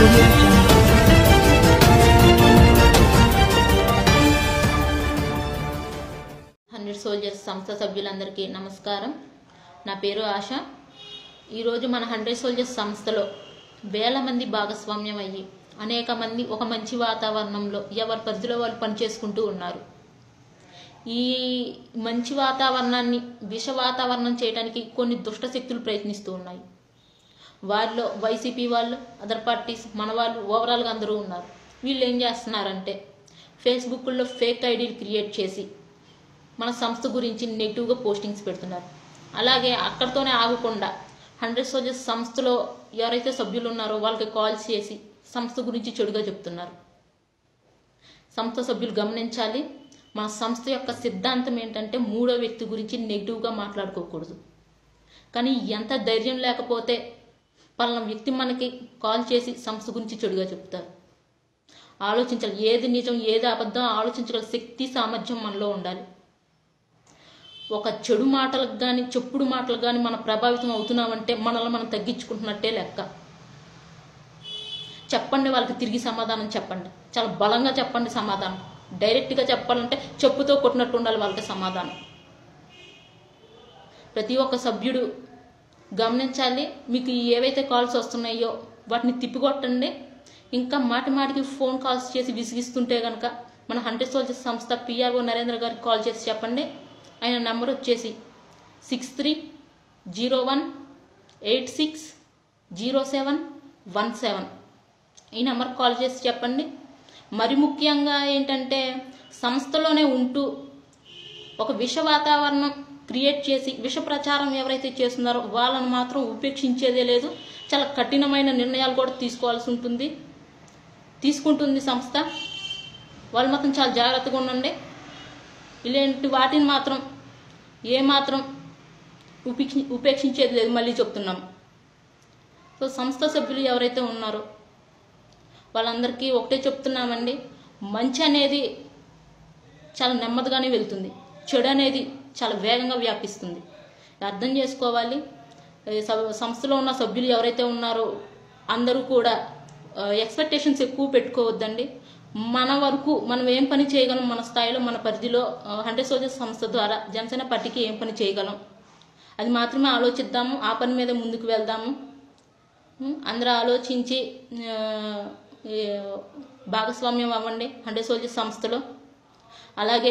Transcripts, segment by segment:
Audio Jungle. 100 soldiers సంస్థ సభ్యులందరికీ నమస్కారం. నా పేరు ఆశ. ఈరోజు మన 100 సోల్జర్స్ సంస్థలో వేల మంది భాగస్వామ్యం అయ్యి అనేక మంది ఒక మంచి వాతావరణంలో ఎవరి పరిధిలో వాళ్ళు పనిచేసుకుంటూ ఉన్నారు. ఈ మంచి వాతావరణాన్ని విష వాతావరణం చేయడానికి కొన్ని దుష్ట శక్తులు ప్రయత్నిస్తూ ఉన్నాయి. వారిలో వైసీపీ వాళ్ళు, అదర్ పార్టీస్, మన వాళ్ళు, ఓవరాల్గా అందరూ ఉన్నారు. వీళ్ళు ఏం చేస్తున్నారంటే ఫేస్బుక్లో ఫేక్ ఐడీలు క్రియేట్ చేసి మన సంస్థ గురించి నెగిటివ్గా పోస్టింగ్స్ పెడుతున్నారు. అలాగే అక్కడితోనే ఆగకుండా 100 సోల్జర్స్ సంస్థలో ఎవరైతే సభ్యులు ఉన్నారో వాళ్ళకి కాల్స్ చేసి సంస్థ గురించి చెడుగా చెప్తున్నారు. సంస్థ సభ్యులు గమనించాలి, మన సంస్థ యొక్క సిద్ధాంతం ఏంటంటే మూడో వ్యక్తి గురించి నెగిటివ్గా మాట్లాడుకోకూడదు. కానీ ఎంత ధైర్యం లేకపోతే పలానా వ్యక్తి మనకి కాల్ చేసి సంస్థ గురించి చెడుగా చెప్తారు. ఆలోచించాలి, ఏది నిజం ఏది అబద్ధం ఆలోచించగల శక్తి సామర్థ్యం మనలో ఉండాలి. ఒక చెడు మాటలకు కానీ చెప్పుడు మాటలకు కానీ మనం ప్రభావితం అవుతున్నామంటే మనల్ని మనం తగ్గించుకుంటున్నట్టే లెక్క. చెప్పండి, వాళ్ళకి తిరిగి సమాధానం చెప్పండి, చాలా బలంగా చెప్పండి సమాధానం. డైరెక్ట్గా చెప్పాలంటే చెప్పుతో కొట్టినట్టు ఉండాలి వాళ్ళకి సమాధానం. ప్రతి ఒక్క సభ్యుడు గమనించాలి, మీకు ఏవైతే కాల్స్ వస్తున్నాయో వాటిని తిప్పికొట్టండి. ఇంకా మాటి మాటికి ఫోన్ కాల్స్ చేసి విసిగిస్తుంటే కనుక మన 100 సోల్జర్స్ సంస్థ పిఆర్ఓ నరేంద్ర గారికి కాల్ చేసి చెప్పండి. ఆయన నెంబర్ వచ్చేసి 6301860717. ఈ నెంబర్కి కాల్ చేసి చెప్పండి. మరి ముఖ్యంగా ఏంటంటే సంస్థలోనే ఉంటూ ఒక విష వాతావరణం క్రియేట్ చేసి విష ప్రచారం ఎవరైతే చేస్తున్నారో వాళ్ళను మాత్రం ఉపేక్షించేదే లేదు. చాలా కఠినమైన నిర్ణయాలు కూడా తీసుకుంటుంది సంస్థ. వాళ్ళు మాత్రం చాలా జాగ్రత్తగా ఉండండి. ఇలాంటి వాటిని మాత్రం ఏమాత్రం ఉపేక్షించేది లేదు, మళ్ళీ చెప్తున్నాం. సో సంస్థ సభ్యులు ఎవరైతే ఉన్నారో వాళ్ళందరికీ ఒకటే చెప్తున్నామండి, మంచి అనేది చాలా నెమ్మదిగానే వెళ్తుంది, చెడు అనేది చాలా వేగంగా వ్యాపిస్తుంది. అర్థం చేసుకోవాలి. సంస్థలో ఉన్న సభ్యులు ఎవరైతే ఉన్నారో అందరూ కూడా ఎక్స్పెక్టేషన్స్ ఎక్కువ పెట్టుకోవద్దండి. మన వరకు మనం ఏం పని చేయగలం, మన స్థాయిలో మన పరిధిలో 100 సోల్జర్స్ సంస్థ ద్వారా జనసేన పార్టీకి ఏం పని చేయగలం అది మాత్రమే ఆలోచిద్దాము. ఆ పని మీద ముందుకు వెళ్దాము. అందరూ ఆలోచించి భాగస్వామ్యం అవ్వండి 100 సోల్జర్స్ సంస్థలో. అలాగే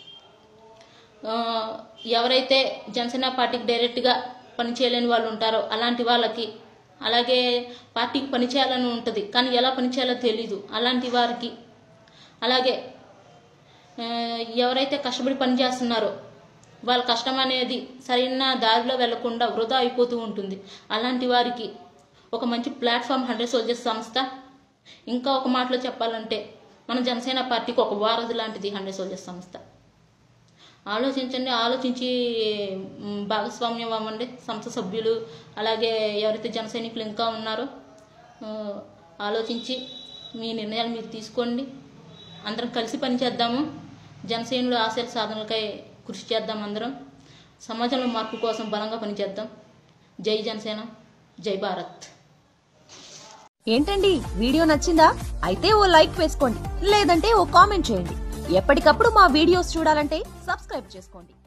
ఎవరైతే జనసేన పార్టీకి డైరెక్ట్గా పని చేయలేని వాళ్ళు ఉంటారో అలాంటి వాళ్ళకి, అలాగే పార్టీకి పని చేయాలని ఉంటుంది కానీ ఎలా పని చేయాలో తెలీదు అలాంటి వారికి, అలాగే ఎవరైతే కష్టపడి పని చేస్తున్నారో వాళ్ళ కష్టం అనేది సరైన దారిలో వెళ్లకుండా వృధా అయిపోతూ ఉంటుంది. అలాంటి వారికి ఒక మంచి ప్లాట్ఫామ్ 100 సోల్జర్స్ సంస్థ. ఇంకా ఒక మాటలో చెప్పాలంటే మన జనసేన పార్టీకి ఒక వారధి లాంటిది 100 సోల్జర్స్ సంస్థ. ఆలోచించండి, ఆలోచించి భాగస్వామ్యం అవ్వండి సంస్థ సభ్యులు. అలాగే ఎవరైతే జన సైనికులు ఇంకా ఉన్నారో ఆలోచించి మీ నిర్ణయాలు మీరు తీసుకోండి. అందరం కలిసి పనిచేద్దాము. జనసేనుల ఆశయ సాధనలకై కృషి చేద్దాం. అందరం సమాజంలో మార్పు కోసం బలంగా పనిచేద్దాం. జై జనసేన, జై భారత్. ఏంటండి, వీడియో నచ్చిందా? అయితే ఓ లైక్ వేసుకోండి, లేదంటే ఓ కామెంట్ చేయండి. ఎప్పటికప్పుడు మా వీడియోస్ చూడాలంటే సబ్స్క్రైబ్ చేసుకోండి.